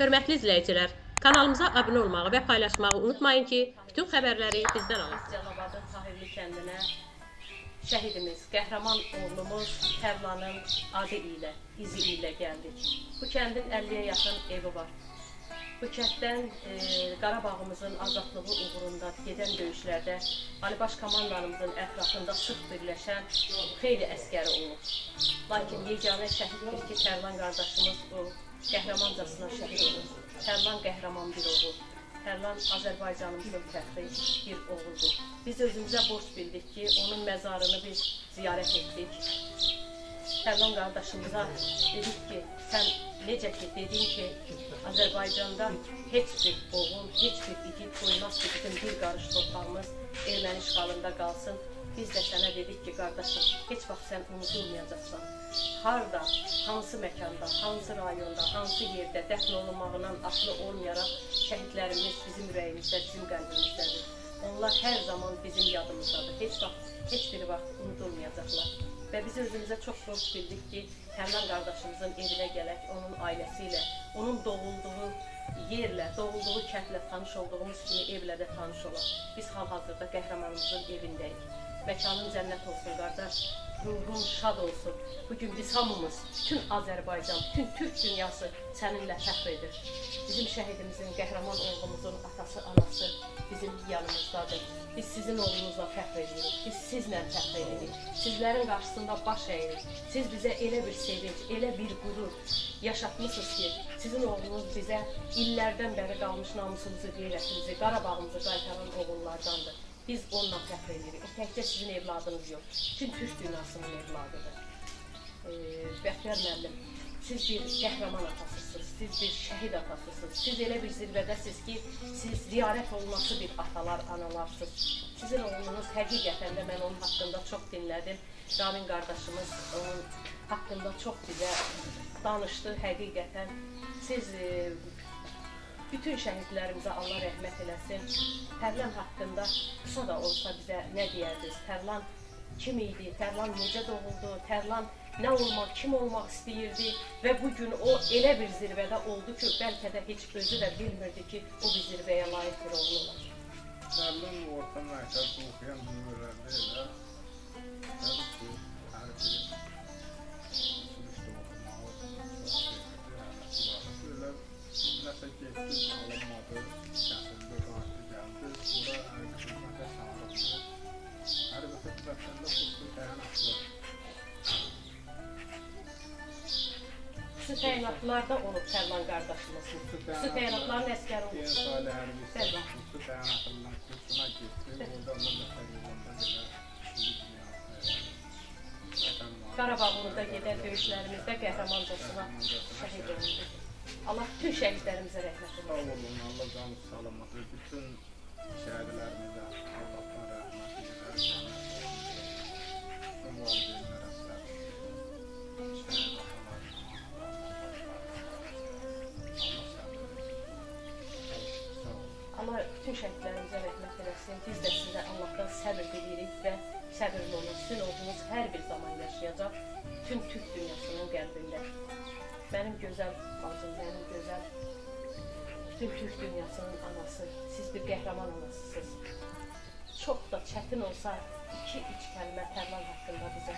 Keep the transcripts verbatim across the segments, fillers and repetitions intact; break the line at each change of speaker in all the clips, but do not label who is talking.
Hörmətli izləyicilər, kanalımıza abunə olmağı və paylaşmağı unutmayın ki, bütün xəbərləri bizdən alın. Cəlilabadın Tahirli kəndinə şəhidimiz, qəhrəman oğlumuz Tərlanın adı ilə, izi ilə gəldik. Bu kəndin əlliyə yaxın evi var. Bu kənddən e, Qarabağımızın azadlığı uğrunda gedən döyüşlərdə Ali Baş Komandanımızın ətrafında sıx birləşən xeyli əskəri olub. Lakin yeganə şəhiddir ki, Tərlan qardaşımız o qəhrəmancasına şəhid olur. Tərlan qəhrəman bir oğul. Tərlan Azərbaycanımızın fəxri bir oğuldur. Biz özümüzə borc bildik ki, onun məzarını biz ziyarət etdik. Tərlan qardaşımıza dedik ki, sən necə ki dedin ki, Azərbaycanda heç bir oğul, heç bir igid qoymaz ki, bizim bir qarış torpağımız erməni işğalında qalsın. Biz də sənə dedik ki, qardaşım, heç vaxt sən unudulmayacaqsan. Harada, hansı məkanda, hansı rayonda, hansı yerdə dəfn olunmağından asılı olmayaraq şəhidlərimiz bizim ürəyimizdə, bizim qəlbimizdədir. Onlar hər zaman bizim yadımızdadır. Heç vaxt, heç bir vaxt unudulmayacaqlar. Və biz özümüzə çox borc bildik ki, Tərlan qardaşımızın evinə gələk, onun ailəsi ilə, onun doğulduğu yerlə, doğulduğu kəndlə tanış olduğumuz kimi evlə də tanış olaq. Biz hal-hazırda qəhrəmanımızın evindəyik. Məkanın cənnət olsun, qardaş, ruhun şad olsun. Bugün biz hamımız, bütün Azərbaycan, bütün Türk dünyası səninlə fəxr edir. Bizim şəhidimizin, qəhrəman oğlumuzun atası, anası bizim yanımızdadır. Biz sizin oğlunuzla fəxr edirik, biz sizlə fəxr edirik. Sizlərin qarşısında baş əyirik. Siz bizə elə bir sevinç, elə bir qürur yaşatmışsınız ki, sizin oğlunuz bizə illərdən bəri qalmış namusumuzu, qeyrətimizi, Qarabağımızı qaytaran oğullardandır. Biz onunla fəxr edirik. O təkcə sizin evladınız yox, bütün Türk dünyasının evladıdır. E, Bəxtiyar müəllim, siz bir qəhrəman atasısınız, siz bir şəhid atasısınız. Siz elə bir zirvədəsiniz ki, siz ziyarət olunması bir atalar, analarsınız. Sizin oğlunuz həqiqətən də mən onun haqqında çox dinlədim. Ramin qardaşımız onun haqqında çox bizə danışdı həqiqətən. Siz e, bütün şəhidlərimizə Allah rəhmət eləsin. Tərlan haqqında qısa da olsa bizə nə deyərdiniz? Tərlan kim idi? Tərlan necə doğuldu? Tərlan nə olmaq, kim olmaq istəyirdi? Və bugün o elə bir zirvədə oldu ki, bəlkə də heç özü də bilmirdi ki, o bir zirvəyə layiq bir oğlu olacaq.
Tərlan orta məktəbdə oxuyan dünürlərdə elə təbii ki, hər bir nəsə getdi, alınmadı, kəsildi, qarşı gəldi, sonra hərbi xidmətə çağırıldı. Hərbi xidmətəndə xüsusi təyinatlı.
Xüsusi təyinatlarda olub Tərlan qardaşımız. Xüsusi təyinatların əskəri olub.
Yeni Salih hərbi xüsusi təyinatından kursuna getdi, orada onun da təqribində belə
Qarabağımızda gedən döyüşlərimizdə qəhrəmancasına şəhid olundu. Allah bütün şəhidlərimizə rəhmət
eləsin. Sağ olun, Allah canı salamat və bütün şəhidlərimizə Allahdan rəhmət edər. Bütün valideynlərə səhv, şəhid atalarına, Allah səbir.
Allah bütün şəhidlərimizə rəhmət eləsin. Biz də sizə Allahdan səbir diliyirik və səbirli olun. Sizin oğlunuz hər bir zaman yaşayacaq bütün Türk dünyasının qəlbində. Mənim gözəl bacım, mənim gözəl bütün Türk dünyasının anası, siz bir qəhrəman anasısınız. Çox da çətin olsa iki, üç kəlmə Tərlan haqqında bizə.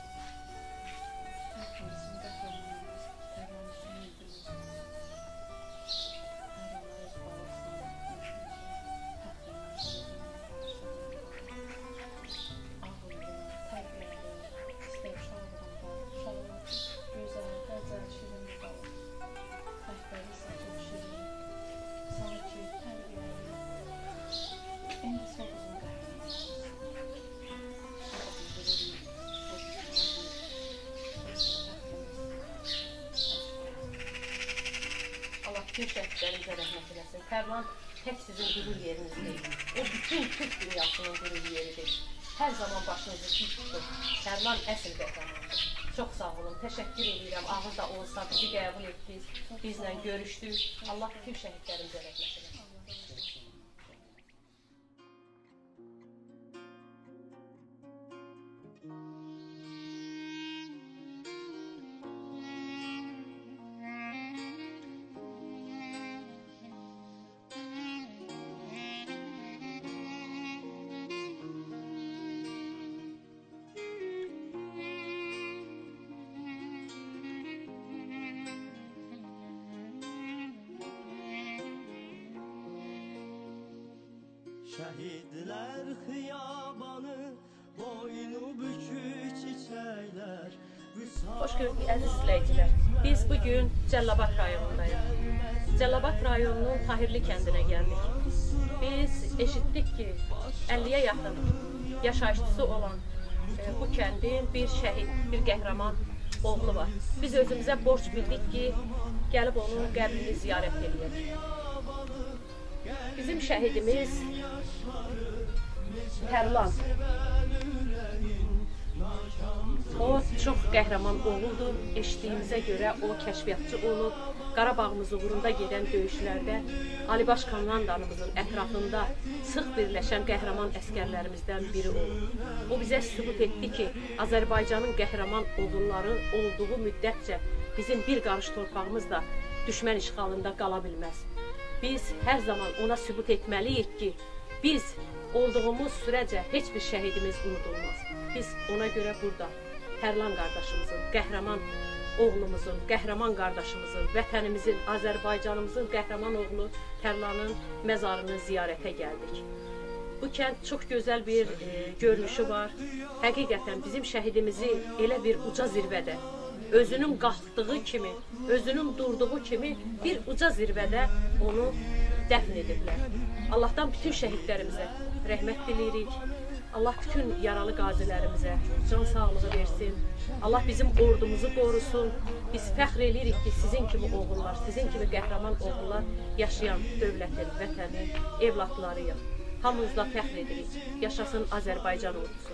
Bütün şəhidlərimizə rəhmət eləsin. Tərlan tək sizin qürur yeriniz deyil. O bütün Türk dünyasının qürur yeridir. Hər zaman başınızı dik tutun. Tərlan əsl qəhrəmandır. Çox sağ olun. Təşəkkür edirəm. Ağır da olsa bizi qəbul etdiniz. Bizlə görüşdük. Allah bütün şəhidlərimizə rəhmət eləsin.
Şehitler xiyabanı, boynu bükük çiçekler.
Hoş gördük əziz izləyicilər. Biz bugün Cəlilabad rayonundayıq. Cəlilabad rayonunun Tahirli kəndinə gəldik. Biz eşitdik ki, əlliyə yaxın yaşayışçısı olan e, bu kəndin bir şəhid, bir qəhrəman oğlu var. Biz özümüzə borc bildik ki, gəlib onun qəbrini ziyarət edək. Bizim şəhidimiz Tərlan. O çox qəhrəman oğuldur. Eşitdiyimizə görə o kəşfiyyatçı olub. Qarabağımız uğrunda gedən döyüşlərdə Ali Baş Komandanımızın ətrafında sıx birləşən qəhrəman əskərlərimizdən biri olub. O bizə sübut etdi ki, Azərbaycanın qəhrəman oğulları olduğu müddətcə bizim bir qarış torpağımız da düşmən işğalında qala bilməz. Biz hər zaman ona sübut etməliyik ki, biz olduğumuz sürəcə heç bir şəhidimiz unudulmaz. Biz ona görə burada Tərlan qardaşımızın, qəhrəman oğlumuzun, qəhrəman qardaşımızın, vətənimizin, Azərbaycanımızın qəhrəman oğlu Tərlanın məzarını ziyarətə gəldik. Bu kənd çox gözəl bir e, görünüşü var. Həqiqətən bizim şəhidimizi elə bir uca zirvədə, özünün qalxdığı kimi, özünün durduğu kimi bir uca zirvədə onu dəfn ediblər. Allahdan bütün şəhidlərimizə rəhmət diləyirik. Allah bütün yaralı qazilərimizə can sağlığı versin. Allah bizim ordumuzu qorusun. Biz fəxr edirik ki, sizin kimi oğullar, sizin kimi qəhrəman oğullar yaşayan dövlətin, vətənin evlatlarıyıq. Hamımızla fəxr edirik. Yaşasın Azərbaycan ordusu.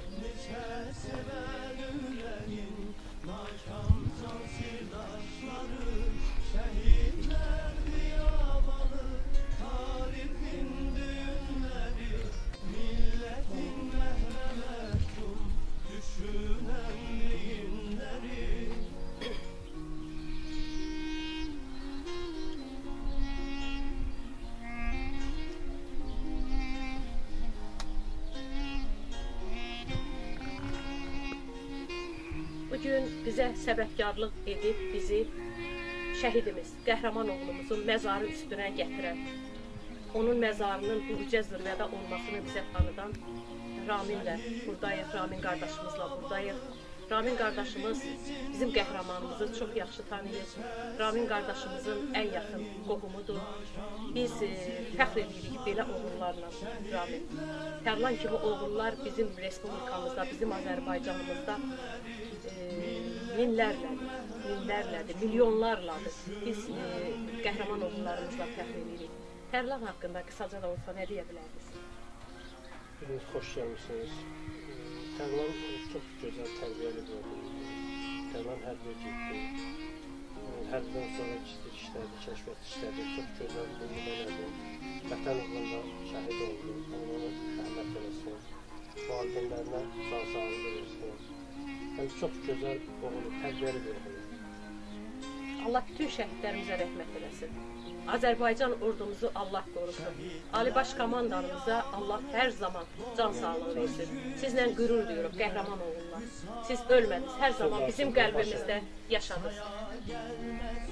Bugün bizə səbəbkarlıq edib bizi şəhidimiz, qəhrəman oğlumuzun məzarı üstünə gətirən, onun məzarının bu uca zirvədə olmasını bizə tanıdan Raminlə buradayıq, Ramin qardaşımızla buradayıq. Ramin qardaşımız bizim qəhrəmanımızı çox yaxşı tanıyır. Ramin qardaşımızın ən yaxın qohumudur. Biz e, fəxr edirik belə oğullarla Ramin. Tərlan kimi oğullar bizim respublikamızda, bizim Azərbaycanımızda e, minlərlədir, minlərlədir, milyonlarladır. Biz e, qəhrəman oğullarımızla fəxr edirik. Tərlan haqqında qısaca da olsa nə deyə bilərdiniz?
Hepiniz xoş gəlmişsiniz. Tərlan çox gözəl tərbiyəli bir oğuldur. Tərlan hərbə getdi. Hərbdən sonra kiçik işlərdi, kəşfiyyat işlərdi. Çox gözəl bunu elədi. Vətən uğrunda şəhid oldu. Onu rəhmət eləsin. Valideynlərinə can sağlığı versin. Yəni çox gözəl oğuldur, tərbiyəli bir oğuldur.
Allah bütün şəhidlərimizə rəhmət eləsin. Azərbaycan ordumuzu Allah qorusun. Ali Baş Komandanımıza Allah hər zaman can sağlığı versin. Sizlə qürur duyuruq, qəhrəman oğullar. Siz ölmədiniz, hər zaman bizim qəlbimizdə yaşadınız.